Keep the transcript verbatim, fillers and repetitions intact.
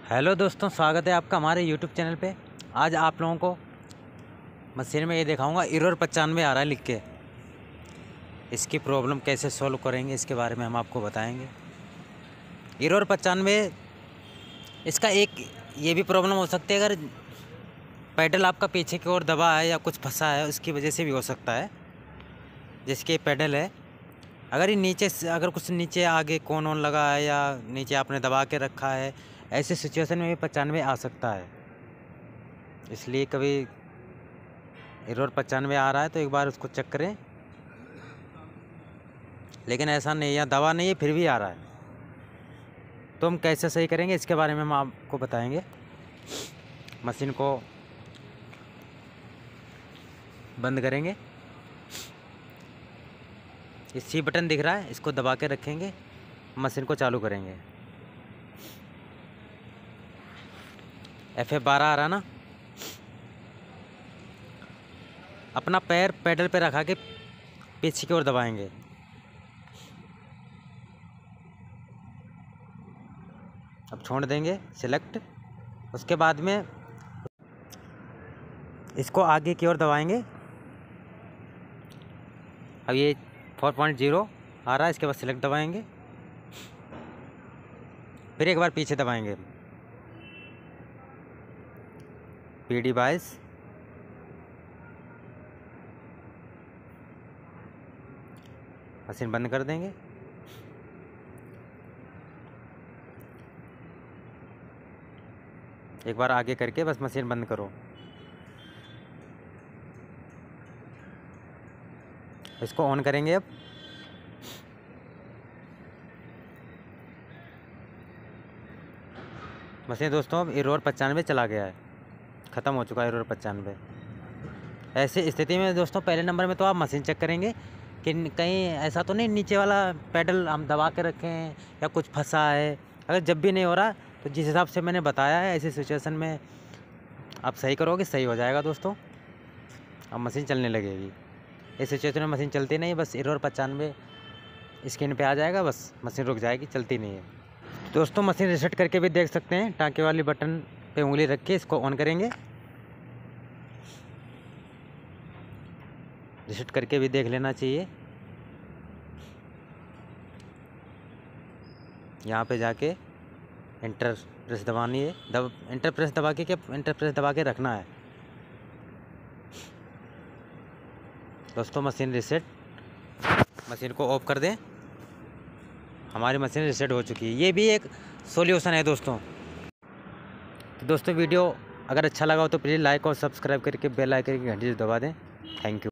Hello दोस्तों, स्वागत है आपका हमारे यूट्यूब चैनल पे। आज आप लोगों को मशीन में ये दिखाऊंगा, एरर पचानवे आ रहा है लिख के। इसकी प्रॉब्लम कैसे सॉल्व करेंगे इसके बारे में हम आपको बताएंगे। एरर पचानवे, इसका एक ये भी प्रॉब्लम हो सकती है, अगर पैडल आपका पीछे की ओर दबा है या कुछ फंसा है उसकी वजह से भी हो सकता है। जिसके पैडल है, अगर ये नीचे से अगर कुछ नीचे आगे कौन ऑन लगा है या नीचे आपने दबा के रखा है, ऐसे सिचुएशन में भी पचानवे आ सकता है। इसलिए कभी एरर पचानवे आ रहा है तो एक बार उसको चेक करें। लेकिन ऐसा नहीं, या दवा नहीं है फिर भी आ रहा है, तो हम कैसे सही करेंगे इसके बारे में हम आपको बताएंगे। मशीन को बंद करेंगे। ये सी बटन दिख रहा है, इसको दबा के रखेंगे, मशीन को चालू करेंगे। एफ एफ बारह आ रहा ना, अपना पैर पैडल पे रखा के पीछे की ओर दबाएंगे। अब छोड़ देंगे सिलेक्ट। उसके बाद में इसको आगे की ओर दबाएंगे। अब ये फोर पॉइंट ज़ीरो आ रहा है, इसके बाद सिलेक्ट दबाएंगे, फिर एक बार पीछे दबाएंगे। पी डी बाईस, मशीन बंद कर देंगे। एक बार आगे करके बस मशीन बंद करो। इसको ऑन करेंगे। अब मशीन दोस्तों अब एरर पचानवे चला गया है, ख़त्म हो चुका है एरर पचानवे। ऐसी स्थिति में दोस्तों पहले नंबर में तो आप मशीन चेक करेंगे कि कहीं ऐसा तो नहीं नीचे वाला पैडल हम दबा के रखे हैं या कुछ फंसा है। अगर जब भी नहीं हो रहा तो जिस हिसाब से मैंने बताया है ऐसी सिचुएशन में आप सही करोगे, सही हो जाएगा दोस्तों। अब मशीन चलने लगेगी। इस सिचुएशन में मशीन चलती नहीं, बस एरर पचानवे स्क्रीन पे आ जाएगा, बस मशीन रुक जाएगी, चलती नहीं है। दोस्तों मशीन रीसेट करके भी देख सकते हैं। टाँके वाली बटन पे उंगली रख के इसको ऑन करेंगे। रीसेट करके भी देख लेना चाहिए। यहाँ पे जाके एंटर प्रेस दबानी है, दब एंटर प्रेस दबा के क्या एंटर प्रेस दबा के रखना है दोस्तों। मशीन रीसेट, मशीन को ऑफ कर दें। हमारी मशीन रीसेट हो चुकी है। ये भी एक सॉल्यूशन है दोस्तों। तो दोस्तों वीडियो अगर अच्छा लगा हो तो प्लीज़ लाइक और सब्सक्राइब करके बेल आइकन की घंटी दबा दें। Thank you.